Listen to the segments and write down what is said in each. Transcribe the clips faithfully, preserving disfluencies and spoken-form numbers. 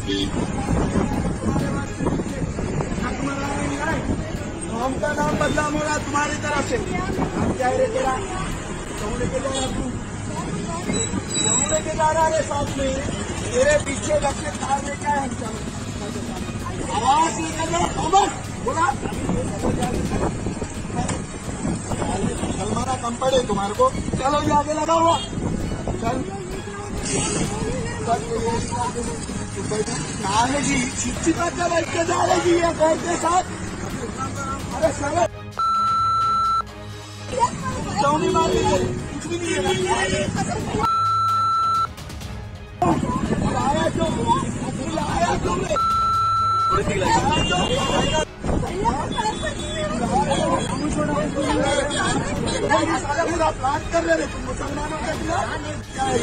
हमका नाम बदनाम हो रहा तुम्हारी तरफ से। हम क्या रे तेरा क्यों लेके जा रहा तू क्यों लेके जा रहा रे साथ में तेरे पीछे लग के कार में क्या है। आवाज निकल रहा कॉमन बोला सलमाना कम पड़े तुम्हारे को। चलो ये आगे लगा हुआ चल है जी शिक्षिता का बैठ के जा रही जी ये घर के साथ। अरे सर क्यों नहीं मार रही कुछ भी नहीं है आया क्यों आया क्यों पूरा प्लान कर रहे तुम मुसलमानों के खिलाफ क्या है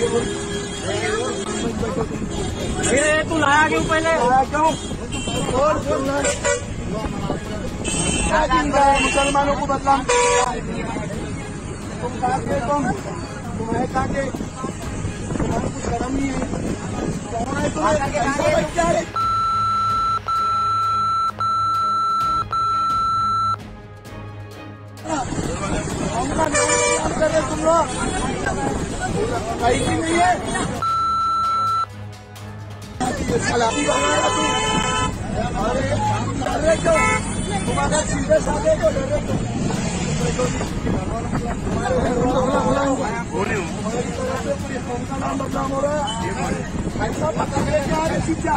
ये तू लाया क्यों पहले लाया क्यों और मुसलमानों को बदनाम तुम कहा के तुम तुम्हें कहा के तुम्हारी कुछ शर्म नहीं है कौन है तुम्हें क्या है कर रहे तुम लोग कहीं भी नहीं है सलामी बना रहा तू अरे डर रहे क्यों तुम्हारा सीधे साधे को डर रहे क्यों नाम बदनाम हो रहा है ऐसा पकड़ लेके आ रहे शिक्षा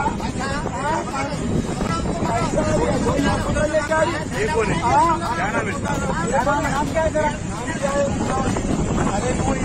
ऐसा पकड़ लेके आ रही नाम क्या है तेरा अरे कोई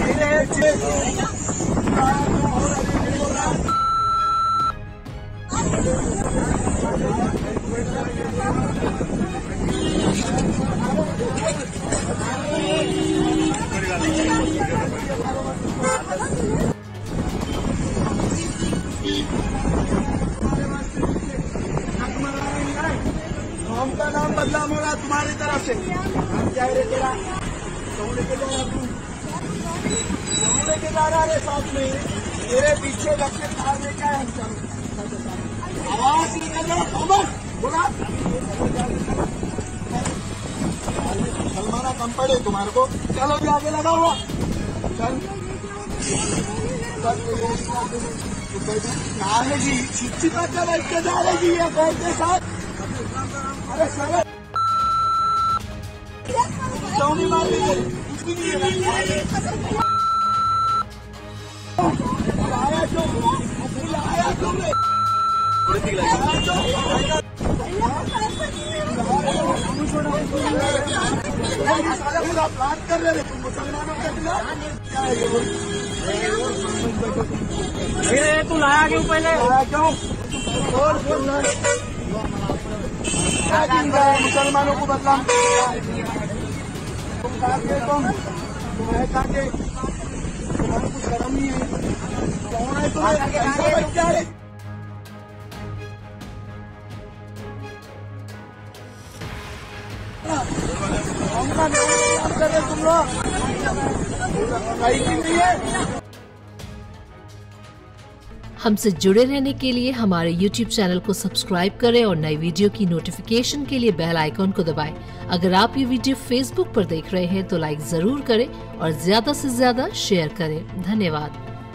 हमका नाम बदनाम हो रहा तुम्हारी तरफ से। हम क्या रे तेरा क्यों लेके जा रहा तू क्यों लेके जा रहा रे साथ में तेरे पीछे लग के कार में क्या है। आवाज निकल रहा कॉमन बोला सलमाना कम पड़े तुम्हारे को। चलो ये आगे लगा हुआ चल कहा है जी शिक्षिता का बैठ के जा रही जी ये घर के साथ। अरे सर क्यों नहीं मार रही कुछ भी नहीं है आया क्यों आया क्यों पूरा प्लान कर रहे तुम मुसलमानों के खिलाफ क्या है ये तू लाया क्यों पहले लाया क्यों और मुसलमानों को बदनाम तुम कहा के तुम तुम्हें कहा के तुम्हारी कुछ शर्म नहीं है कौन है तुम्हें क्या है कर रहे तुम लोग कहीं भी नहीं है। हमसे जुड़े रहने के लिए हमारे यूट्यूब चैनल को सब्सक्राइब करें और नई वीडियो की नोटिफिकेशन के लिए बेल आइकॉन को दबाएं। अगर आप ये वीडियो फेसबुक पर देख रहे हैं तो लाइक जरूर करें और ज्यादा से ज्यादा शेयर करें। धन्यवाद।